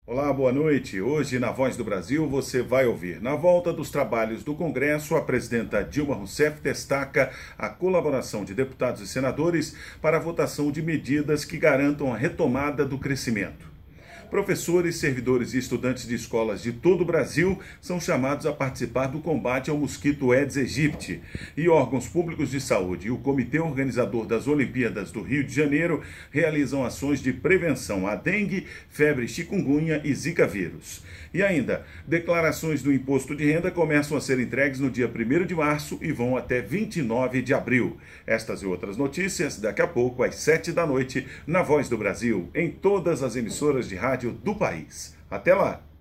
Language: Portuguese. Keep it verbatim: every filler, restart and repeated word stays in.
Olá, boa noite. Hoje, na Voz do Brasil, você vai ouvir. Na volta dos trabalhos do Congresso, a presidenta Dilma Rousseff destaca a colaboração de deputados e senadores para a votação de medidas que garantam a retomada do crescimento. Professores, servidores e estudantes de escolas de todo o Brasil são chamados a participar do combate ao mosquito Aedes aegypti. E órgãos públicos de saúde e o Comitê Organizador das Olimpíadas do Rio de Janeiro realizam ações de prevenção à dengue, febre chikungunya e zika vírus. E ainda, declarações do imposto de renda começam a ser entregues no dia primeiro de março e vão até vinte e nove de abril. Estas e outras notícias daqui a pouco às sete da noite na Voz do Brasil, em todas as emissoras de rádio do país. Até lá!